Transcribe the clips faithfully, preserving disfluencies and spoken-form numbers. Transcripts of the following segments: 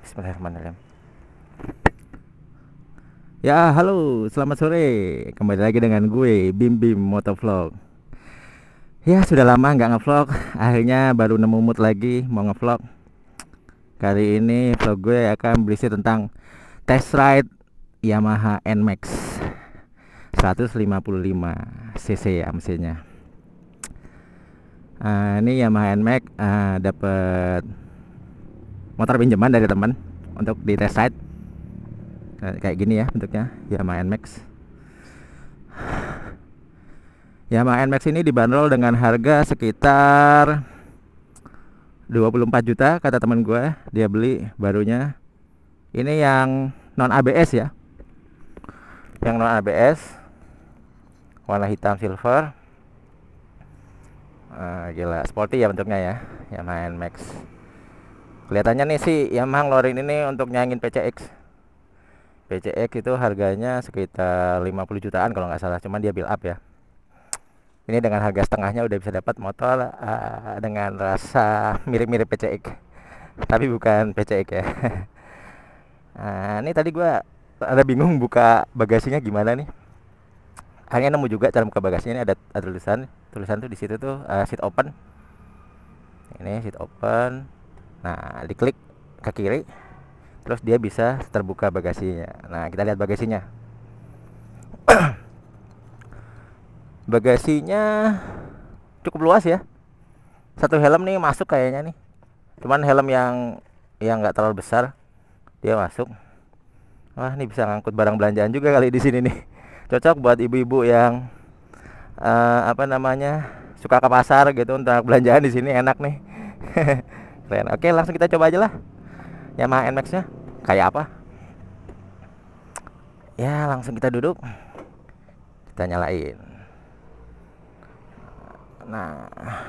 Bismillahirrahmanirrahim. Ya, halo, selamat sore. Kembali lagi dengan gue, Bim Bim Motovlog. Ya, sudah lama nggak ngevlog. Akhirnya baru nemu mood lagi mau ngevlog. Kali ini vlog gue akan berisi tentang test ride Yamaha N Max seratus lima puluh lima cc ya mesinnya. Uh, ini Yamaha N Max uh, dapat motor pinjaman dari teman untuk di test ride. Kayak gini ya bentuknya Yamaha N Max. Yamaha N Max ini dibanderol dengan harga sekitar dua puluh empat juta kata teman gue. Dia beli barunya. Ini yang non A B S ya. Yang non A B S warna hitam silver. uh, Gila sporty ya bentuknya ya Yamaha N Max. Kelihatannya nih sih Yamaha ngeluarin ini untuk nyangin P C X. P C X itu harganya sekitar lima puluh jutaan kalau nggak salah, cuman dia build up ya. Ini dengan harga setengahnya udah bisa dapat motor uh, dengan rasa mirip-mirip P C X, tapi bukan P C X ya. Nah, ini tadi gua ada bingung buka bagasinya gimana nih. Akhirnya nemu juga cara buka bagasinya. Ini ada, ada tulisan, tulisan tuh di situ tuh uh, seat open. Ini seat open. Nah, diklik ke kiri. Terus dia bisa terbuka bagasinya. Nah, kita lihat bagasinya. Bagasinya cukup luas ya. Satu helm nih masuk kayaknya nih. Cuman helm yang yang nggak terlalu besar, dia masuk. Wah, ini bisa ngangkut barang belanjaan juga kali di sini nih. Cocok buat ibu-ibu yang uh, apa namanya suka ke pasar gitu untuk belanjaan di sini enak nih. Keren. Oke, langsung kita coba aja lah. Yamaha N Max nya kayak apa ya. Langsung kita duduk, kita nyalain. Nah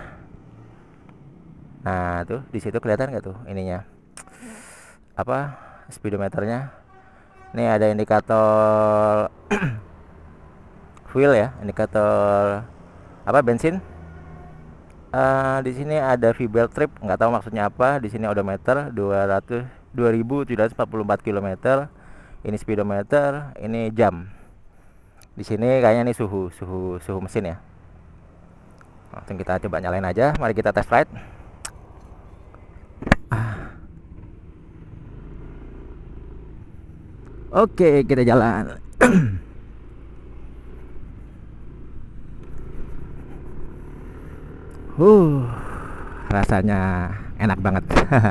nah tuh di situ kelihatan nggak tuh ininya apa speedometernya. Ini ada indikator fuel ya, indikator apa bensin. Uh, di sini ada V-belt trip, nggak tahu maksudnya apa. Di sini odometer dua ribu tujuh ratus empat puluh empat kilometer. Ini speedometer, ini jam. Di sini kayaknya ini suhu, suhu, suhu mesin ya. Langsung kita coba nyalain aja. Mari kita test ride. Ah. Oke, kita jalan. Uh, rasanya enak banget.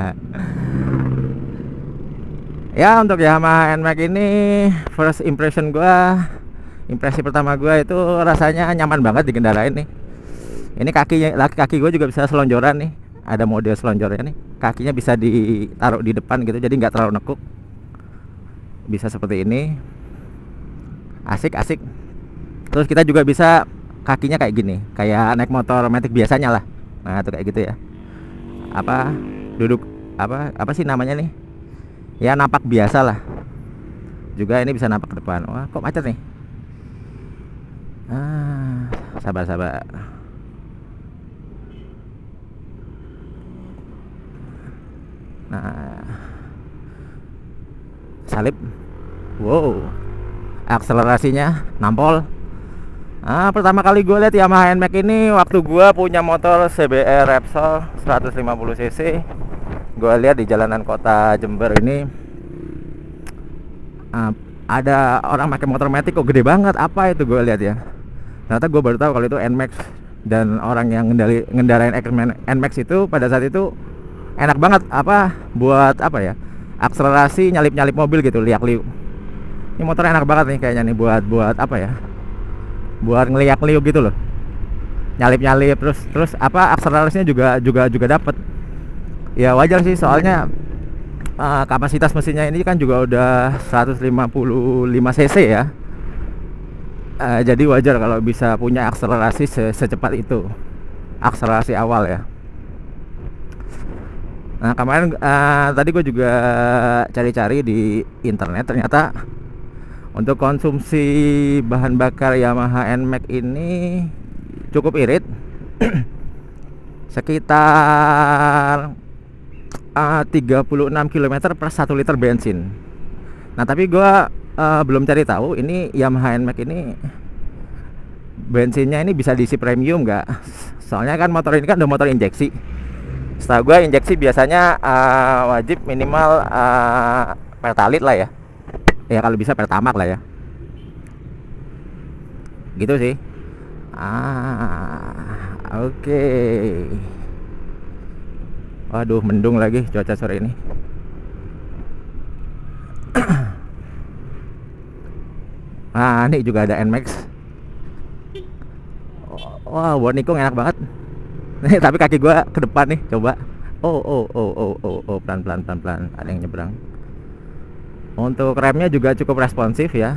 Ya, untuk Yamaha N Max ini first impression gua, impresi pertama gua itu rasanya nyaman banget digendarain nih. Ini kakinya, kaki gua juga bisa selonjoran nih. Ada mode selonjornya nih. Kakinya bisa ditaruh di depan gitu, jadi nggak terlalu nekuk. Bisa seperti ini. Asik, asik. Terus kita juga bisa kakinya kayak gini, kayak naik motor matic biasanya lah. Nah, tuh kayak gitu ya. Apa duduk apa apa sih namanya nih? Ya napak biasa lah. Juga ini bisa napak ke depan. Wah, kok macet nih? Ah, sabar sabar. Nah, salip. Wow, akselerasinya nampol. Ah, pertama kali gue lihat Yamaha N Max ini waktu gue punya motor C B R Repsol seratus lima puluh cc. Gue lihat di jalanan kota Jember ini uh, ada orang pakai motor matic kok gede banget. Apa itu gue lihat ya. Ternyata gue baru tahu kalau itu N Max, dan orang yang ngendali, ngendarain N Max itu pada saat itu enak banget apa buat apa ya? Akselerasi nyalip-nyalip mobil gitu, liak-liuk. Ini motor enak banget nih kayaknya nih buat buat apa ya? Buat ngeliak-liuk gitu loh, nyalip-nyalip terus terus apa akselerasinya juga juga juga dapat ya. Wajar sih soalnya uh, kapasitas mesinnya ini kan juga udah seratus lima puluh lima cc ya. Uh, jadi wajar kalau bisa punya akselerasi se secepat itu, akselerasi awal ya. Nah, kemarin uh, tadi gue juga cari-cari di internet, ternyata untuk konsumsi bahan bakar Yamaha N Max ini cukup irit. Sekitar uh, tiga puluh enam kilometer per satu liter bensin. Nah tapi gua uh, belum cari tahu ini Yamaha N M A X ini bensinnya ini bisa diisi premium nggak? Soalnya kan motor ini kan udah motor injeksi. Setahu gue injeksi biasanya uh, wajib minimal uh, Pertalite lah ya. Ya kalau bisa Pertamax lah ya. Gitu sih. Ah, oke. Okay. Waduh, mendung lagi cuaca sore ini. Ah, ini juga ada N M A X. Wah, wow, warning enak banget. Nih, tapi kaki gua ke depan nih, coba. Oh, oh, oh, oh, oh, oh, pelan, pelan, pelan, pelan. Ada yang nyebrang. Untuk remnya juga cukup responsif ya.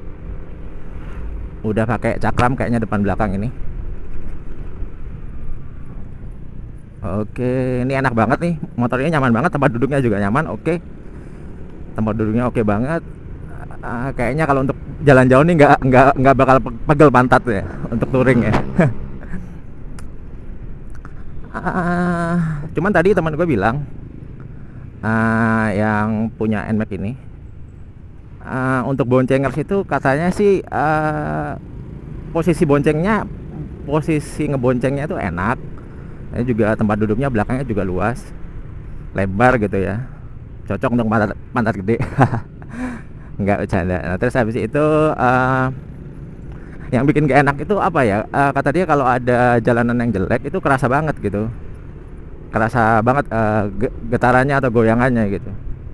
Udah pakai cakram kayaknya depan belakang ini. Oke, ini enak banget nih. Motornya nyaman banget, tempat duduknya juga nyaman. Oke. Tempat duduknya oke banget. Uh, kayaknya kalau untuk jalan jauh nih nggak nggak nggak bakal pegel pantat ya untuk touring ya. uh, cuman tadi teman gue bilang uh, yang punya N M A X ini uh, untuk boncengers itu katanya sih uh, posisi boncengnya posisi ngeboncengnya itu enak. Ini juga tempat duduknya belakangnya juga luas, lebar gitu ya, cocok untuk pantat pantat gede. Nggak bercanda. Nah, terus habis itu uh, yang bikin gak enak itu apa ya, uh, kata dia kalau ada jalanan yang jelek itu kerasa banget gitu, kerasa banget uh, getarannya atau goyangannya gitu.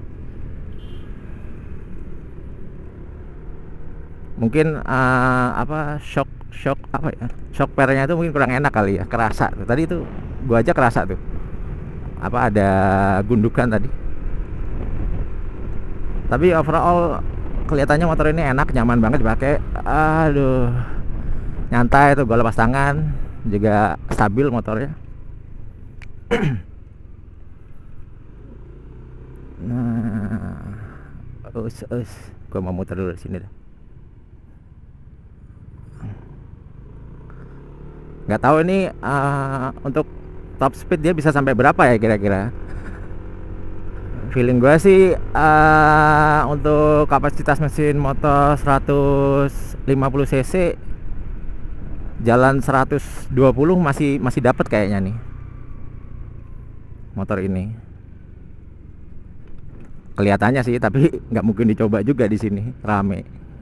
Mungkin uh, apa shock shock apa ya, shock pernya itu mungkin kurang enak kali ya, kerasa tuh. Tadi itu gua aja kerasa tuh apa ada gundukan tadi. Tapi overall kelihatannya motor ini enak, nyaman banget dipakai. Aduh, nyantai tuh, gue lepas tangan, juga stabil motornya. Nah, us us, gue mau muter dulu di sini deh. Nggak tahu ini uh, untuk top speed dia bisa sampai berapa ya kira-kira. Feeling gue sih uh, untuk kapasitas mesin motor seratus lima puluh cc jalan seratus dua puluh masih masih dapat kayaknya nih motor ini. Kelihatannya sih, tapi nggak mungkin dicoba juga di sini, rame.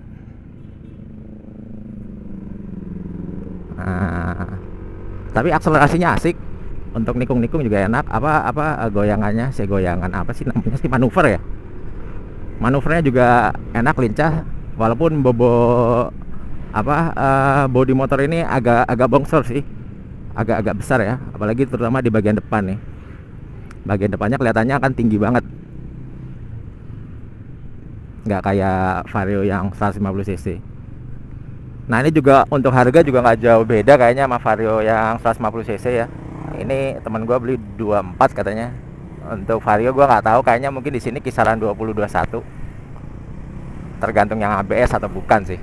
Nah, tapi akselerasinya asik. Untuk nikung-nikung juga enak. Apa apa goyangannya, si goyangan apa sih namanya sih, manuver ya. Manuvernya juga enak, lincah. Walaupun bobo apa uh, bodi motor ini agak agak bongsor sih, agak-agak besar ya. Apalagi terutama di bagian depan nih. Bagian depannya kelihatannya akan tinggi banget. Nggak kayak Vario yang seratus lima puluh cc. Nah ini juga untuk harga juga nggak jauh beda kayaknya sama Vario yang seratus lima puluh cc ya. Ini teman gue beli dua puluh empat katanya. Untuk Vario gue nggak tahu, kayaknya mungkin di sini kisaran dua puluh dua puluh satu. Tergantung yang A B S atau bukan sih.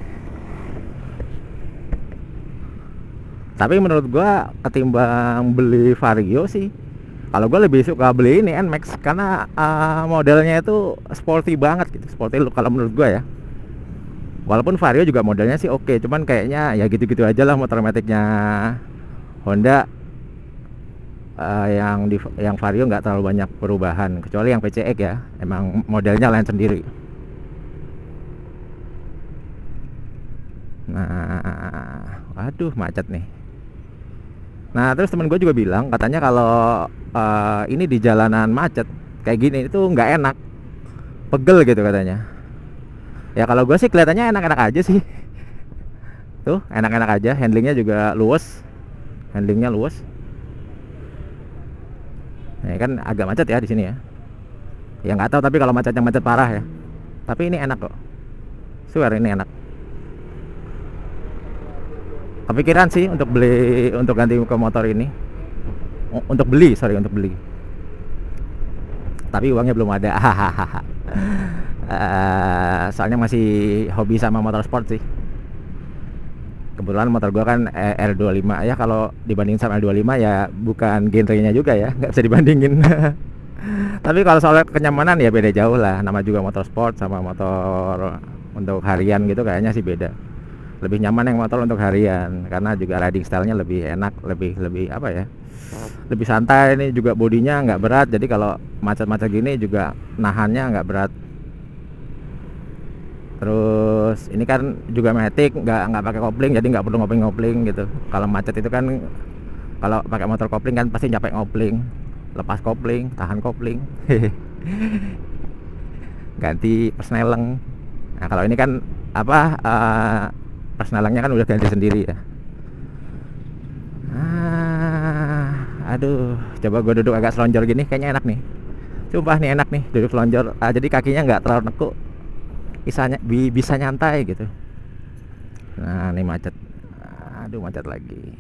Tapi menurut gue ketimbang beli Vario sih, kalau gue lebih suka beli ini N M A X karena uh, modelnya itu sporty banget gitu, sporty look kalau menurut gue ya. Walaupun Vario juga modelnya sih oke, cuman kayaknya ya gitu-gitu aja lah motor maticnya Honda. Uh, yang di yang Vario nggak terlalu banyak perubahan, kecuali yang P C X ya, emang modelnya lain sendiri. Nah, waduh macet nih. Nah terus temen gue juga bilang katanya kalau uh, ini di jalanan macet kayak gini itu nggak enak, pegel gitu katanya. Ya kalau gue sih kelihatannya enak-enak aja sih. Tuh enak-enak aja, handlingnya juga luwes, handlingnya luwes. Nah, kan agak macet ya di sini ya. Ya nggak tahu tapi kalau macetnya macet parah ya. Tapi ini enak kok. Swear ini enak. Kepikiran sih untuk beli, untuk ganti ke motor ini. Untuk beli, sorry untuk beli. Tapi uangnya belum ada. uh, soalnya masih hobi sama motor sport sih. Kebetulan motor gua kan R dua puluh lima ya, kalau dibandingin sama R dua puluh lima ya bukan genrenya juga ya, nggak bisa dibandingin. Tapi kalau soal kenyamanan ya beda jauh lah. Nama juga motor sport sama motor untuk harian gitu kayaknya sih beda. Lebih nyaman yang motor untuk harian karena juga riding stylenya lebih enak, lebih lebih apa ya? Lebih santai. Ini juga bodinya nggak berat, jadi kalau macet-macet gini juga nahannya nggak berat. Terus ini kan juga matic, nggak nggak pakai kopling, jadi nggak perlu ngopling-ngopling gitu. Kalau macet itu kan kalau pakai motor kopling kan pasti capek ngopling, lepas kopling, tahan kopling, ganti persneleng. Nah kalau ini kan apa uh, persnelengnya kan udah ganti sendiri ya. Ah, aduh, coba gue duduk agak selonjor gini, kayaknya enak nih. Sumpah nih enak nih duduk selonjor. Ah, jadi kakinya nggak terlalu nekuk, bisa bi bisa nyantai gitu. Nah ini macet, aduh macet lagi.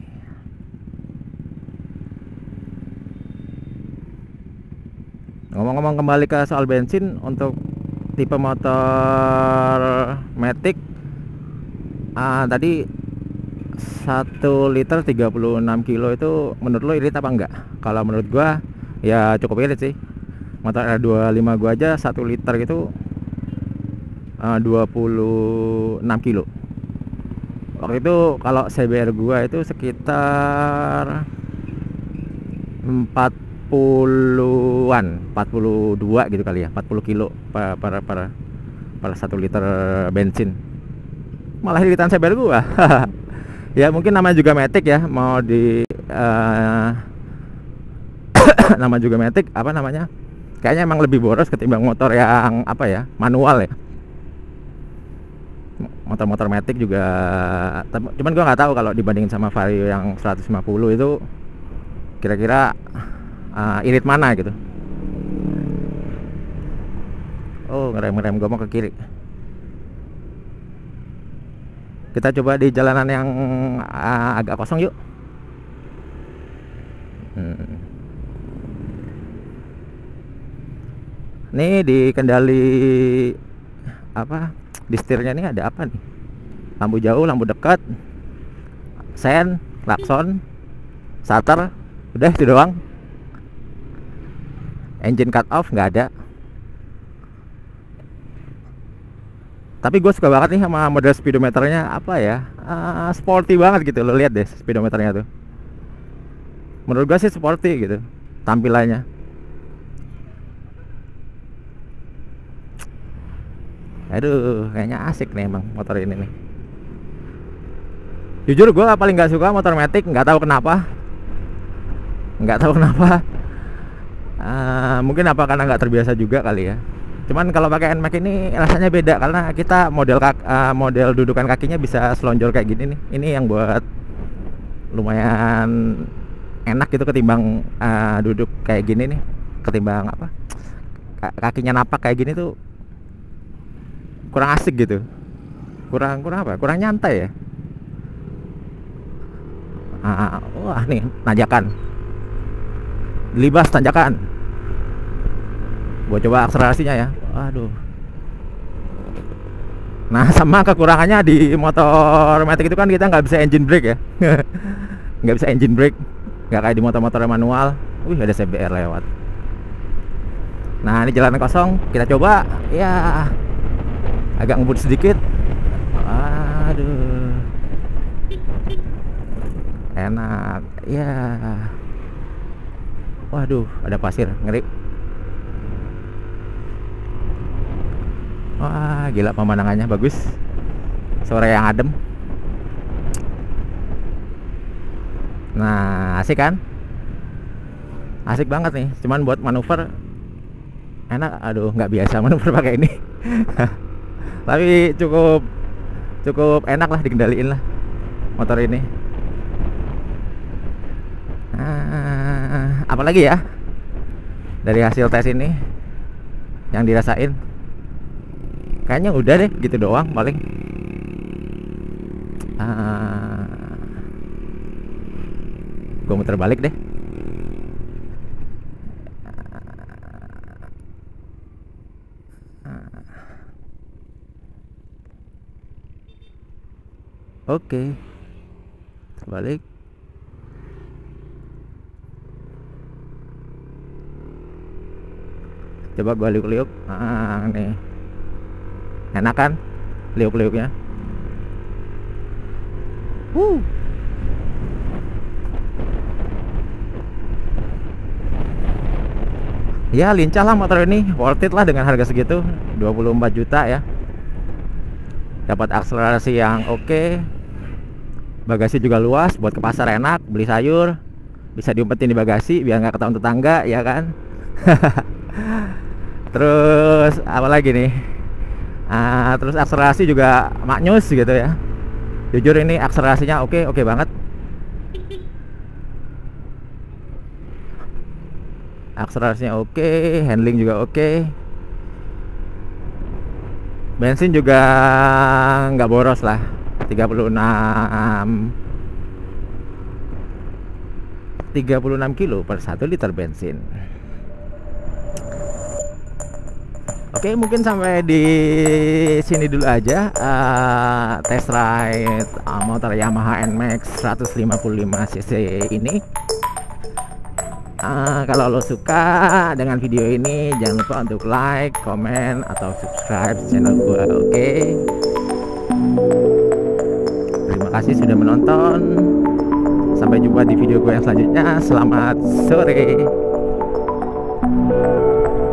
Ngomong-ngomong kembali ke soal bensin, untuk tipe motor Matic ah, tadi satu liter tiga puluh enam kilo itu menurut lo irit apa enggak? Kalau menurut gua ya cukup irit sih. Motor R dua puluh lima gua aja satu liter gitu uh, dua puluh enam kilo. Waktu itu kalau C B R gua itu sekitar empat puluhan, empat puluh dua gitu kali ya, empat puluh kilo per per per, per satu liter bensin. Malah iritan C B R gua. Ya mungkin namanya juga Matic ya, mau di uh, nama juga Matic apa namanya, kayaknya emang lebih boros ketimbang motor yang apa ya, manual ya. Motor-motor Matic juga, cuman gua nggak tahu kalau dibandingin sama Vario yang seratus lima puluh itu kira-kira uh, irit mana gitu. Oh ngerem-ngerem gua mau ke kiri. Kita coba di jalanan yang uh, agak kosong yuk. Hmm. Nih di kendali apa? Di setirnya nih ada apa nih? Lampu jauh, lampu dekat, sen, klakson, starter, udah itu doang. Engine cut off nggak ada. Tapi gue suka banget nih sama model speedometernya, apa ya, uh, sporty banget gitu. Lo lihat deh speedometernya tuh. Menurut gue sih sporty gitu tampilannya. Aduh, kayaknya asik nih emang motor ini nih. Jujur gue paling nggak suka motor Matic, nggak tahu kenapa. Nggak tahu kenapa. Uh, mungkin apa karena nggak terbiasa juga kali ya. Cuman kalau pakai N M A X ini rasanya beda karena kita model kak, uh, model dudukan kakinya bisa selonjor kayak gini nih. Ini yang buat lumayan enak gitu ketimbang uh, duduk kayak gini nih. Ketimbang apa? Kakinya napak kayak gini tuh kurang asik gitu. Kurang kurang apa? Kurang nyantai ya. Ah, wah nih tanjakan. Libas tanjakan. Gue coba akselerasinya ya. Aduh. Nah sama kekurangannya di motor Matic itu kan kita nggak bisa engine brake ya. Nggak bisa engine brake, nggak kayak di motor-motor manual. Wih ada C B R lewat. Nah ini jalanan kosong, kita coba. Ya agak ngebut sedikit. Aduh, enak ya. Waduh ada pasir, ngeri. Wah gila pemandangannya bagus, sore yang adem. Nah asik kan, asik banget nih. Cuman buat manuver enak, aduh nggak biasa manuver pakai ini. Tapi cukup cukup enak lah dikendaliin lah motor ini. Nah, apalagi ya dari hasil tes ini yang dirasain, kayaknya udah deh gitu doang paling. uh, gue muter balik deh. Oke, terbalik. Coba gua liuk-liuk. Ah, nih. Enak kan? Liuk-liuknya. Wuh. Ya lincah lah motor ini, worth it lah dengan harga segitu, dua puluh empat juta ya. Dapat akselerasi yang oke okay. Bagasi juga luas, buat ke pasar enak, beli sayur bisa diumpetin di bagasi biar nggak ketahuan tetangga ya kan. Terus apa lagi nih, ah, terus akselerasi juga maknyus gitu ya. Jujur ini akselerasinya oke okay, oke okay banget. Akselerasinya oke okay, handling juga oke okay. Bensin juga nggak boros lah, tiga puluh enam kilo per satu liter bensin. Oke, mungkin sampai di sini dulu aja uh, test ride uh, motor Yamaha N Max seratus lima puluh lima cc ini. Uh, kalau lo suka dengan video ini, jangan lupa untuk like, komen, atau subscribe channel gue. Oke, okay? Terima kasih sudah menonton. Sampai jumpa di video gue yang selanjutnya. Selamat sore.